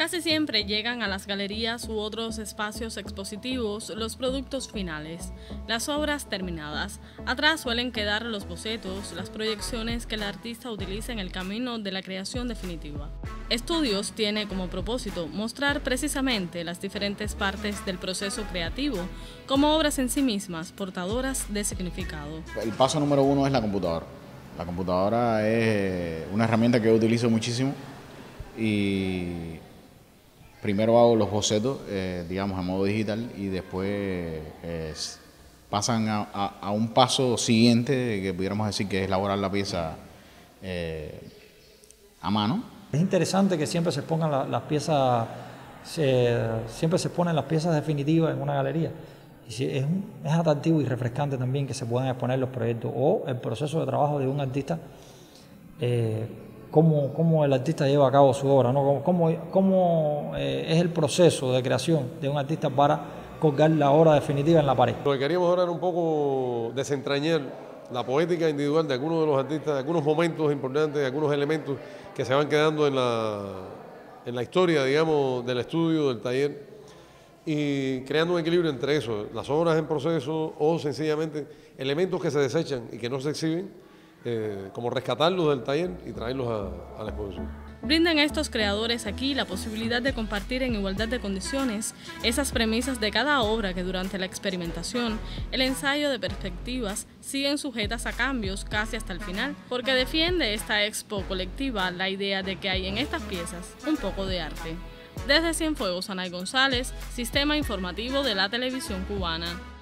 Casi siempre llegan a las galerías u otros espacios expositivos los productos finales, las obras terminadas. Atrás suelen quedar los bocetos, las proyecciones que el artista utiliza en el camino de la creación definitiva. Estudios tiene como propósito mostrar precisamente las diferentes partes del proceso creativo como obras en sí mismas portadoras de significado. El paso número uno es la computadora. La computadora es una herramienta que yo utilizo muchísimo y primero hago los bocetos, digamos, a modo digital y después pasan a un paso siguiente que pudiéramos decir que es elaborar la pieza a mano. Es interesante que siempre se pongan las piezas, siempre se ponen las piezas definitivas en una galería. Y es atractivo y refrescante también que se puedan exponer los proyectos o el proceso de trabajo de un artista, cómo el artista lleva a cabo su obra, ¿no? Cómo es el proceso de creación de un artista para colgar la obra definitiva en la pared. Lo que queríamos ahora era un poco desentrañar la poética individual de algunos de los artistas, de algunos momentos importantes, de algunos elementos que se van quedando en la historia, digamos, del estudio, del taller, y creando un equilibrio entre eso, las obras en proceso o sencillamente elementos que se desechan y que no se exhiben, como rescatarlos del taller y traerlos a la exposición. Brindan a estos creadores aquí la posibilidad de compartir en igualdad de condiciones esas premisas de cada obra que durante la experimentación, el ensayo de perspectivas siguen sujetas a cambios casi hasta el final, porque defiende esta expo colectiva la idea de que hay en estas piezas un poco de arte. Desde Cienfuegos, Anay González, Sistema Informativo de la Televisión Cubana.